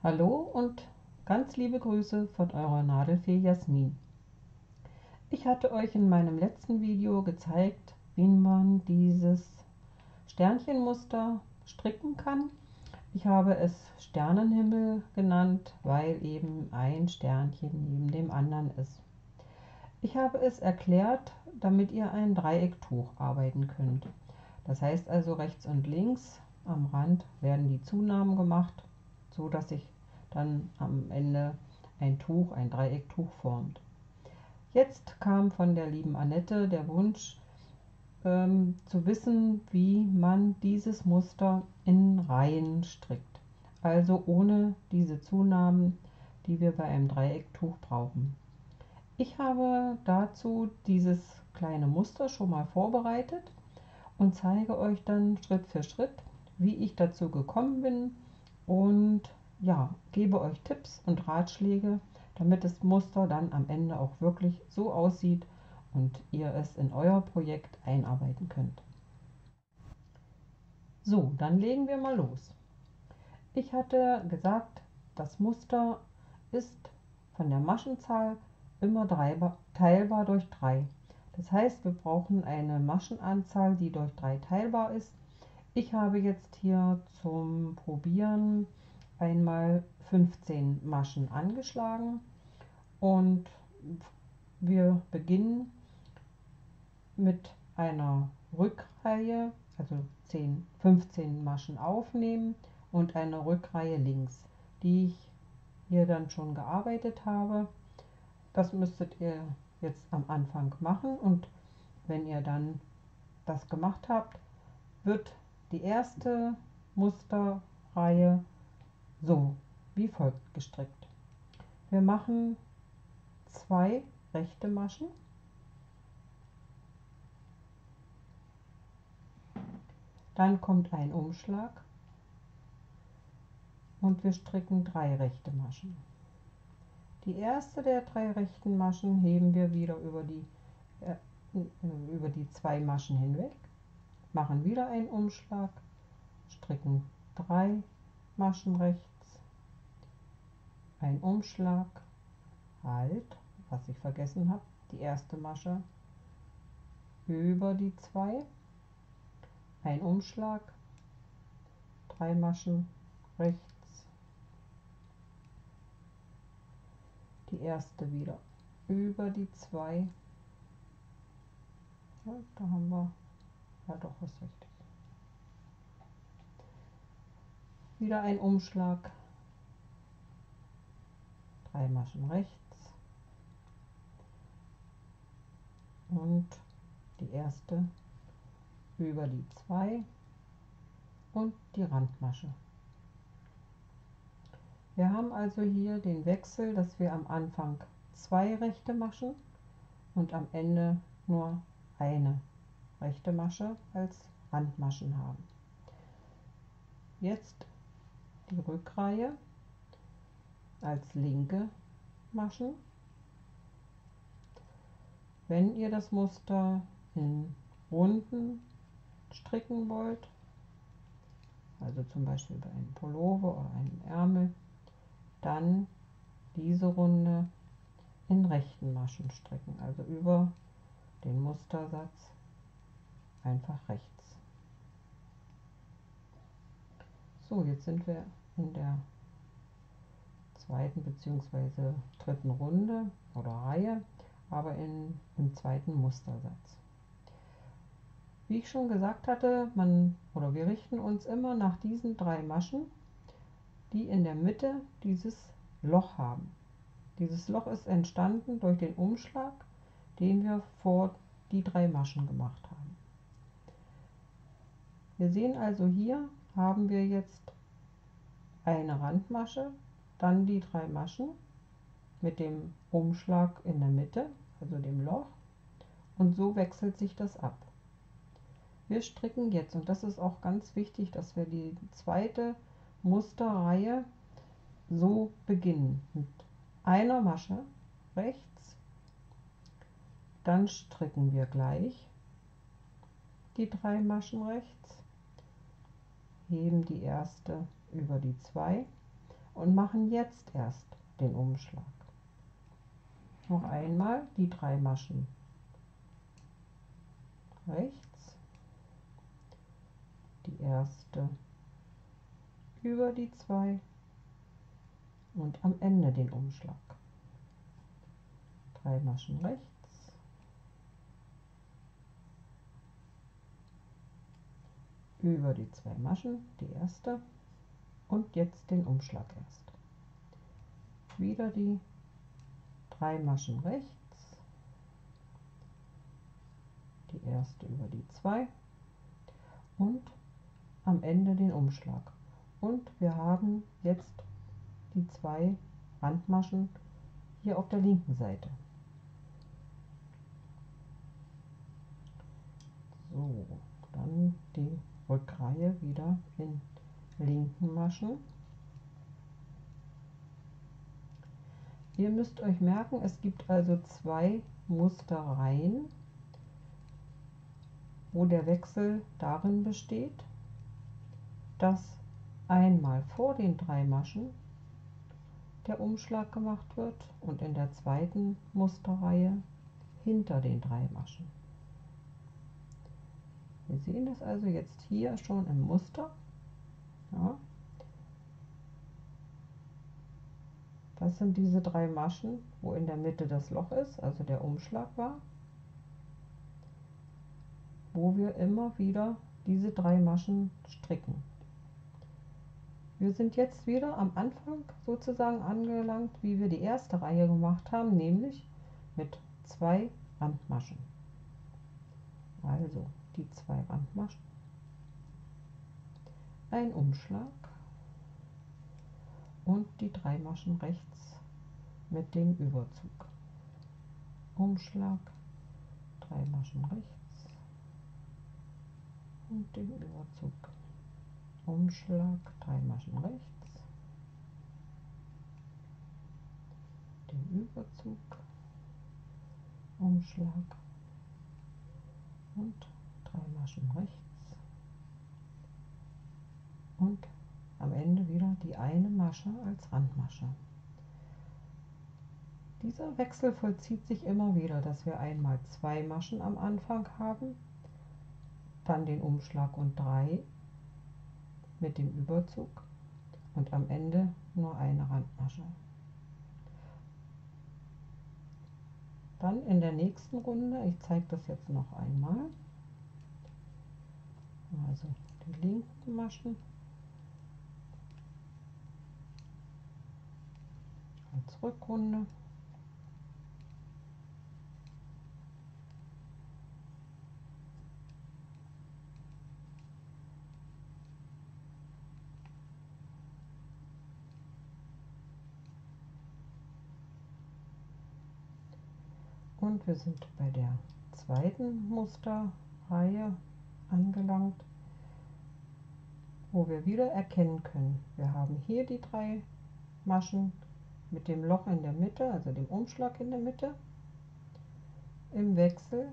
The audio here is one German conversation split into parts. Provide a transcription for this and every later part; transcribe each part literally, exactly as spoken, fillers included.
Hallo und ganz liebe Grüße von eurer Nadelfee Jasmin. Ich hatte euch in meinem letzten Video gezeigt, wie man dieses Sternchenmuster stricken kann. Ich habe es Sternenhimmel genannt, weil eben ein Sternchen neben dem anderen ist. Ich habe es erklärt, damit ihr ein Dreiecktuch arbeiten könnt. Das heißt also, rechts und links am Rand werden die Zunahmen gemacht, so dass sich dann am Ende ein Tuch, ein Dreiecktuch formt. Jetzt kam von der lieben Annette der Wunsch, ähm, zu wissen, wie man dieses Muster in Reihen strickt. Also ohne diese Zunahmen, die wir bei einem Dreiecktuch brauchen. Ich habe dazu dieses kleine Muster schon mal vorbereitet und zeige euch dann Schritt für Schritt, wie ich dazu gekommen bin und ja, gebe euch Tipps und Ratschläge, damit das Muster dann am Ende auch wirklich so aussieht und ihr es in euer Projekt einarbeiten könnt. So, dann legen wir mal los. Ich hatte gesagt, das Muster ist von der Maschenzahl immer teilbar durch drei. Das heißt, wir brauchen eine Maschenanzahl, die durch drei teilbar ist. Ich habe jetzt hier zum Probieren einmal fünfzehn Maschen angeschlagen und wir beginnen mit einer Rückreihe, also zehn, fünfzehn Maschen aufnehmen und eine Rückreihe links, die ich hier dann schon gearbeitet habe. Das müsstet ihr jetzt am Anfang machen und wenn ihr dann das gemacht habt, wird die erste Musterreihe so wie folgt gestrickt. Wir machen zwei rechte Maschen, dann kommt ein Umschlag und wir stricken drei rechte Maschen. Die erste der drei rechten Maschen heben wir wieder über die, äh, über die zwei Maschen hinweg, machen wieder einen Umschlag, stricken drei Maschen rechts, ein Umschlag, halt, was ich vergessen habe, die erste Masche über die zwei, ein Umschlag, drei Maschen rechts, die erste wieder über die zwei, ja, da haben wir, ja doch, ist richtig, wieder ein Umschlag, drei Maschen rechts und die erste über die zwei und die Randmasche. Wir haben also hier den Wechsel, dass wir am Anfang zwei rechte Maschen und am Ende nur eine rechte Masche als Randmaschen haben. Jetzt die Rückreihe als linke Maschen. Wenn ihr das Muster in Runden stricken wollt, also zum Beispiel bei einem Pullover oder einem Ärmel, dann diese Runde in rechten Maschen stricken, also über den Mustersatz einfach rechts. So, jetzt sind wir in der zweiten bzw. dritten Runde oder Reihe, aber in, im zweiten Mustersatz. Wie ich schon gesagt hatte, man oder wir richten uns immer nach diesen drei Maschen, die in der Mitte dieses Loch haben. Dieses Loch ist entstanden durch den Umschlag, den wir vor die drei Maschen gemacht haben. Wir sehen also, hier haben wir jetzt eine Randmasche, dann die drei Maschen mit dem Umschlag in der Mitte, also dem Loch, und so wechselt sich das ab. Wir stricken jetzt, und das ist auch ganz wichtig, dass wir die zweite Musterreihe so beginnen, mit einer Masche rechts, dann stricken wir gleich die drei Maschen rechts, heben die erste über die zwei, und machen jetzt erst den Umschlag. Noch einmal die drei Maschen rechts, die erste über die zwei und am Ende den Umschlag. Drei Maschen rechts, über die zwei Maschen, die erste und jetzt den Umschlag erst. Wieder die drei Maschen rechts, die erste über die zwei und am Ende den Umschlag. Und wir haben jetzt die zwei Randmaschen hier auf der linken Seite. So, dann die Rückreihe wieder in linken Maschen. Ihr müsst euch merken, es gibt also zwei Musterreihen, wo der Wechsel darin besteht, dass einmal vor den drei Maschen der Umschlag gemacht wird und in der zweiten Musterreihe hinter den drei Maschen. Wir sehen es also jetzt hier schon im Muster. Ja. Das sind diese drei Maschen, wo in der Mitte das Loch ist, also der Umschlag war, wo wir immer wieder diese drei Maschen stricken. Wir sind jetzt wieder am Anfang sozusagen angelangt, wie wir die erste Reihe gemacht haben, nämlich mit zwei Randmaschen. Also die zwei Randmaschen, ein Umschlag und die drei Maschen rechts mit dem Überzug. Umschlag, drei Maschen rechts und den Überzug. Umschlag, drei Maschen rechts, den Überzug, Umschlag und drei Maschen rechts und am Ende wieder die eine Masche als Randmasche. Dieser Wechsel vollzieht sich immer wieder, dass wir einmal zwei Maschen am Anfang haben, dann den Umschlag und drei mit dem Überzug und am Ende nur eine Randmasche. Dann in der nächsten Runde, ich zeige das jetzt noch einmal, also die linken Maschen als Rückrunde, und wir sind bei der zweiten Musterreihe angelangt, wo wir wieder erkennen können, wir haben hier die drei Maschen mit dem Loch in der Mitte, also dem Umschlag in der Mitte, im Wechsel.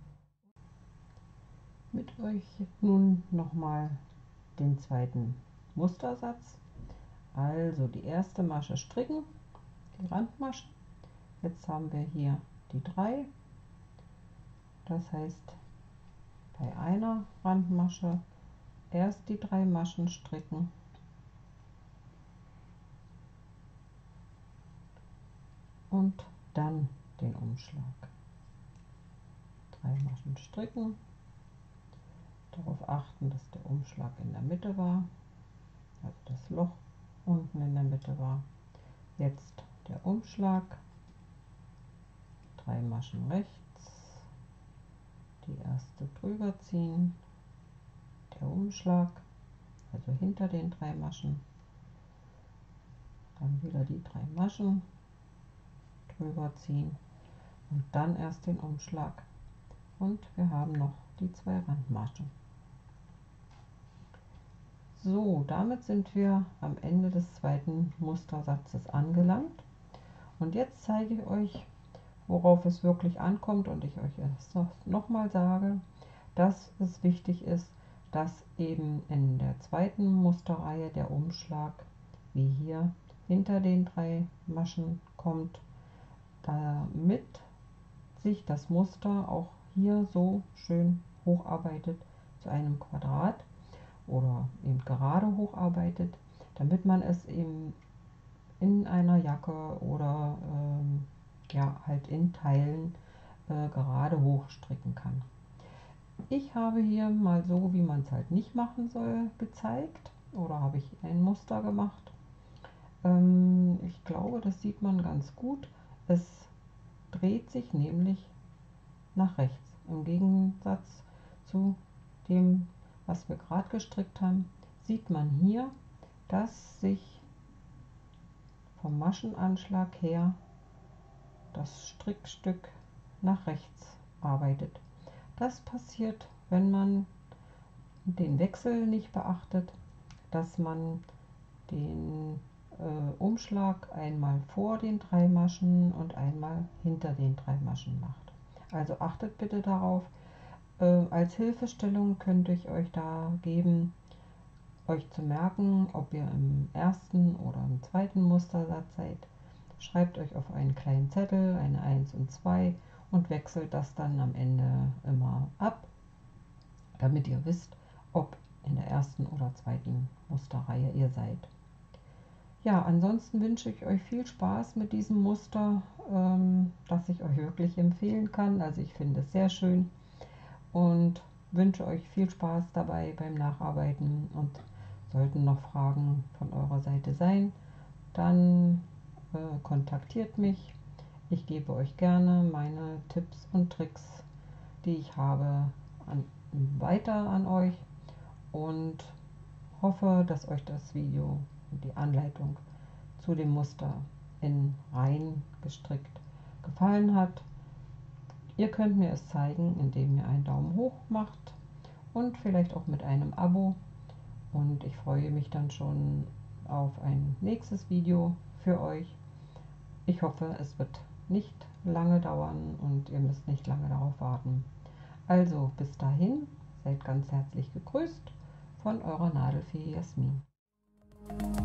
Mit euch nun nochmal den zweiten Mustersatz. Also die erste Masche stricken, die Randmasche. Jetzt haben wir hier die drei. Das heißt, bei einer Randmasche erst die drei Maschen stricken und dann den Umschlag. Drei Maschen stricken, darauf achten, dass der Umschlag in der Mitte war, also das Loch unten in der Mitte war. Jetzt der Umschlag, drei Maschen rechts, die erste drüber ziehen, der Umschlag, also hinter den drei Maschen, dann wieder die drei Maschen drüber ziehen und dann erst den Umschlag, und wir haben noch die zwei Randmaschen. So, damit sind wir am Ende des zweiten Mustersatzes angelangt und jetzt zeige ich euch, worauf es wirklich ankommt, und ich euch jetzt noch mal sage, dass es wichtig ist, dass eben in der zweiten Musterreihe der Umschlag wie hier hinter den drei Maschen kommt, damit sich das Muster auch hier so schön hocharbeitet zu einem Quadrat oder eben gerade hocharbeitet, damit man es eben in einer Jacke oder ähm, ja, halt in Teilen äh, gerade hoch stricken kann. Ich habe hier mal so, wie man es halt nicht machen soll, gezeigt, oder habe ich ein Muster gemacht. Ähm, ich glaube, das sieht man ganz gut. Es dreht sich nämlich nach rechts. Im Gegensatz zu dem, was wir gerade gestrickt haben, sieht man hier, dass sich vom Maschenanschlag her das Strickstück nach rechts arbeitet. Das passiert, wenn man den Wechsel nicht beachtet, dass man den äh, Umschlag einmal vor den drei Maschen und einmal hinter den drei Maschen macht. Also achtet bitte darauf. Äh, als Hilfestellung könnte ich euch da geben, euch zu merken, ob ihr im ersten oder im zweiten Mustersatz seid. Schreibt euch auf einen kleinen Zettel eine eins und zwei und wechselt das dann am Ende immer ab, damit ihr wisst, ob in der ersten oder zweiten Musterreihe ihr seid. Ja, ansonsten wünsche ich euch viel Spaß mit diesem Muster, ähm, das ich euch wirklich empfehlen kann. Also ich finde es sehr schön und wünsche euch viel Spaß dabei beim Nacharbeiten. Und sollten noch Fragen von eurer Seite sein, dann äh, kontaktiert mich. Ich gebe euch gerne meine Tipps und Tricks, die ich habe, an, weiter an euch und hoffe, dass euch das Video und die Anleitung zu dem Muster in Reihen gestrickt gefallen hat. Ihr könnt mir es zeigen, indem ihr einen Daumen hoch macht und vielleicht auch mit einem Abo. Und ich freue mich dann schon auf ein nächstes Video für euch. Ich hoffe, es wird nicht lange dauern und ihr müsst nicht lange darauf warten. Also bis dahin, seid ganz herzlich gegrüßt von eurer Nadelfee Jasmin.